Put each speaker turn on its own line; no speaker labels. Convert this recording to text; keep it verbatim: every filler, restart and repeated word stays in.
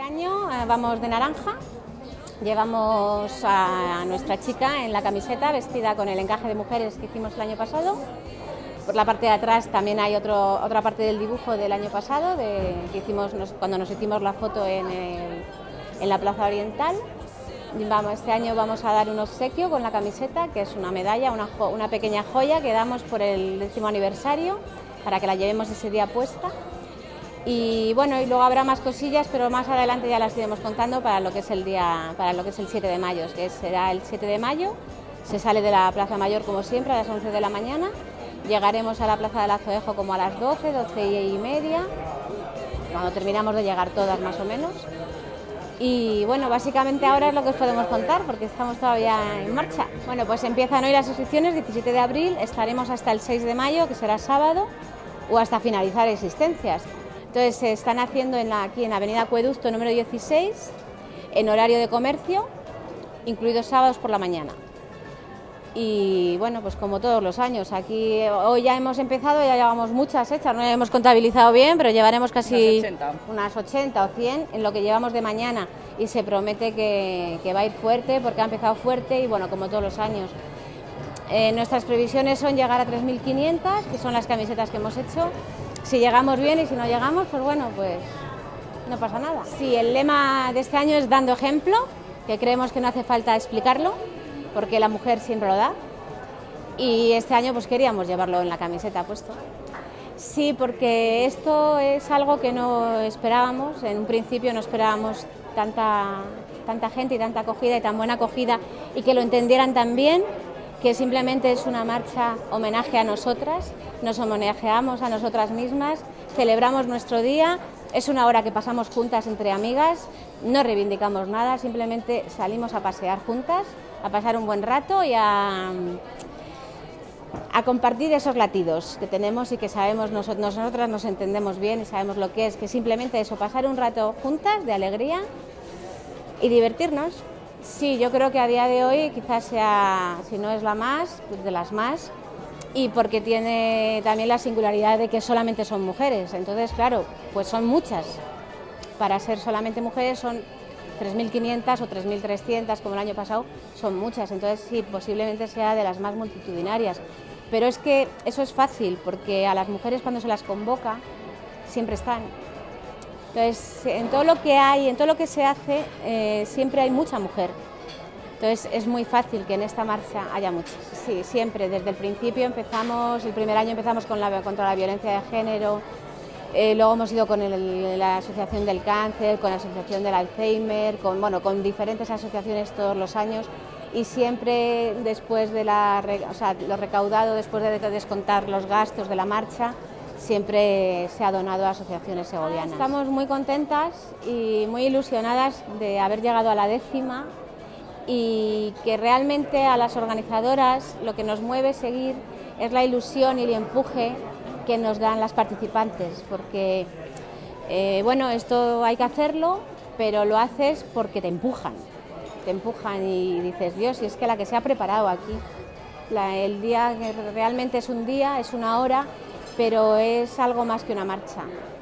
año eh, vamos de naranja, llevamos a nuestra chica en la camiseta vestida con el encaje de mujeres que hicimos el año pasado. Por la parte de atrás también hay otro, otra parte del dibujo del año pasado, de, que hicimos nos, cuando nos hicimos la foto en, el, en la Plaza Oriental. Vamos, este año vamos a dar un obsequio con la camiseta, que es una medalla, una, una pequeña joya que damos por el décimo aniversario, para que la llevemos ese día puesta. Y bueno, y luego habrá más cosillas, pero más adelante ya las iremos contando para lo que es el día, para lo que es el siete de mayo, que será el siete de mayo. Se sale de la Plaza Mayor como siempre a las once de la mañana. Llegaremos a la Plaza del Azoejo como a las doce, doce y media, cuando terminamos de llegar todas más o menos. Y bueno, básicamente ahora es lo que os podemos contar, porque estamos todavía en marcha. Bueno, pues empiezan hoy las inscripciones, diecisiete de abril, estaremos hasta el seis de mayo, que será sábado, o hasta finalizar existencias. Entonces se están haciendo en la, aquí en Avenida Acueducto número dieciséis, en horario de comercio, incluidos sábados por la mañana. Y bueno, pues como todos los años, aquí hoy ya hemos empezado, ya llevamos muchas hechas, no hemos contabilizado bien, pero llevaremos casi unas ochenta, unas ochenta o cien en lo que llevamos de mañana, y se promete que, que va a ir fuerte, porque ha empezado fuerte y bueno, como todos los años. Eh, nuestras previsiones son llegar a tres mil quinientas, que son las camisetas que hemos hecho. Si llegamos bien y si no llegamos, pues bueno, pues no pasa nada. Sí, el lema de este año es dando ejemplo, que creemos que no hace falta explicarlo, porque la mujer siempre lo da, y este año pues queríamos llevarlo en la camiseta puesto. Sí, porque esto es algo que no esperábamos, en un principio no esperábamos tanta, tanta gente y tanta acogida y tan buena acogida, y que lo entendieran tan bien, que simplemente es una marcha homenaje a nosotras, nos homenajeamos a nosotras mismas, celebramos nuestro día, es una hora que pasamos juntas entre amigas, no reivindicamos nada, simplemente salimos a pasear juntas, a pasar un buen rato y a, a compartir esos latidos que tenemos y que sabemos, nosotros, nosotras nos entendemos bien y sabemos lo que es, que simplemente eso, pasar un rato juntas de alegría y divertirnos. Sí, yo creo que a día de hoy quizás sea, si no es la más, pues de las más, y porque tiene también la singularidad de que solamente son mujeres, entonces claro, pues son muchas. Para ser solamente mujeres son tres mil quinientas o tres mil trescientas como el año pasado, son muchas, entonces sí, posiblemente sea de las más multitudinarias. Pero es que eso es fácil, porque a las mujeres cuando se las convoca siempre están. Entonces, en todo lo que hay, en todo lo que se hace, eh, siempre hay mucha mujer. Entonces, es muy fácil que en esta marcha haya muchas. Sí, siempre, desde el principio empezamos, el primer año empezamos con la, contra la violencia de género, eh, luego hemos ido con el, la Asociación del Cáncer, con la Asociación del Alzheimer, con, bueno, con diferentes asociaciones todos los años, y siempre después de la, o sea, lo recaudado, después de descontar los gastos de la marcha, siempre se ha donado a asociaciones segovianas. Estamos muy contentas y muy ilusionadas de haber llegado a la décima, y que realmente a las organizadoras lo que nos mueve seguir es la ilusión y el empuje que nos dan las participantes, porque eh, bueno, esto hay que hacerlo, pero lo haces porque te empujan, te empujan y dices, Dios, y es que la que se ha preparado aquí, la, el día que realmente es un día, es una hora, pero es algo más que una marcha.